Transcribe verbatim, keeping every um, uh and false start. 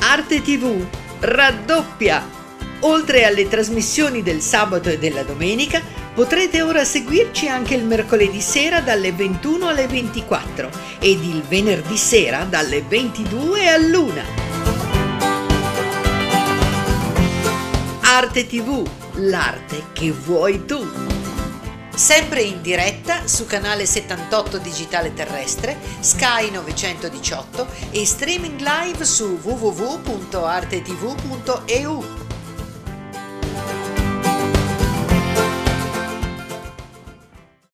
Arte tivù raddoppia! Oltre alle trasmissioni del sabato e della domenica, potrete ora seguirci anche il mercoledì sera dalle ventuno alle ventiquattro ed il venerdì sera dalle ventidue all'una. Arte tivù, l'arte che vuoi tu. Sempre in diretta su canale settantotto digitale terrestre, Sky novecentodiciotto e streaming live su w w w punto arte tivù punto e u.